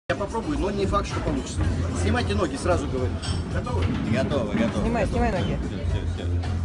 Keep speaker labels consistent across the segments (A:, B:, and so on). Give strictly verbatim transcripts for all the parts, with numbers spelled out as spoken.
A: Я попробую, но не факт, что получится. Снимайте ноги, сразу говорю. Готовы?
B: Готовы, готовы.
C: Снимай, снимай ноги.
B: Все, все, все.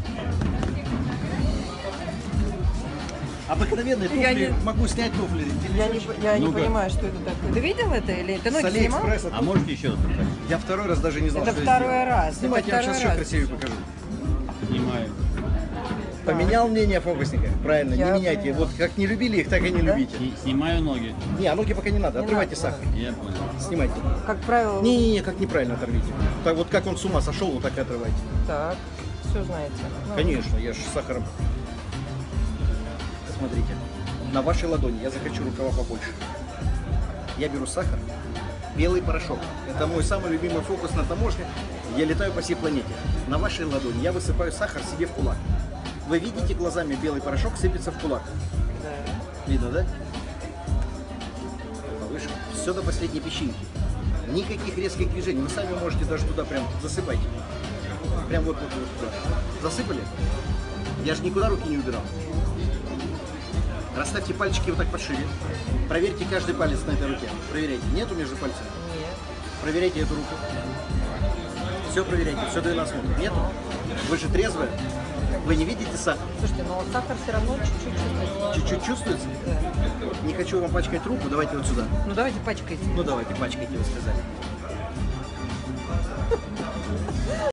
A: Обыкновенные туфли,
C: Я не-
A: могу снять туфли.
C: Я не, я не
B: Ну-ка.
C: понимаю, что это такое. Ты видел это или ты ноги
A: С
C: снимал?
A: Алиэкспресса.
B: А можете еще раз показать?
A: Я второй раз даже не знал,
C: Это
A: что
C: второй
A: я сделал.
C: раз, это
A: Снимайте, я вам сейчас
C: второй
A: еще
C: раз.
A: красивее покажу.
B: Снимаю.
A: Поменял мнение фокусника? Правильно,
C: Я
A: не меняйте.
C: поняла.
A: Вот как не любили их, так и не
C: Да?
A: любите.
B: Сни- Снимаю ноги.
A: Не, а ноги пока не надо,
C: Не
A: отрывайте
C: надо,
A: сахар.
B: Я понял.
A: Снимайте.
C: Как правило,
A: Не-не-не, как неправильно оторвите. Так вот как он с ума сошел, вот так и отрывайте.
C: так, все знаете. Ну,
A: Конечно, я же с сахаром. Смотрите, на вашей ладони я захочу рукава побольше. Я беру сахар, белый порошок. Это мой самый любимый фокус на таможне. Я летаю по всей планете. На вашей ладони я высыпаю сахар себе в кулак. Вы видите глазами, белый порошок сыпется в кулак.
C: да.
A: Видно, да? Повыше. Все до последней песчинки. Никаких резких движений. Вы сами можете даже туда прям засыпать. Прям вот, вот, вот туда. Засыпали? Я же никуда руки не убирал. Расставьте пальчики вот так пошире. Проверьте каждый палец на этой руке. Проверяйте. Нету между пальцами?
C: Нет.
A: Проверяйте эту руку. Все проверяйте. Все двенадцать минут. Нету? Вы же трезвые. Вы не видите сахар?
C: Слушайте, но сахар все равно чуть-чуть чувствуется.
A: Чуть-чуть чувствуется?
C: Да.
A: Не хочу вам пачкать руку. Давайте вот сюда.
C: Ну давайте пачкайте.
A: Ну давайте, пачкайте, вы сказали.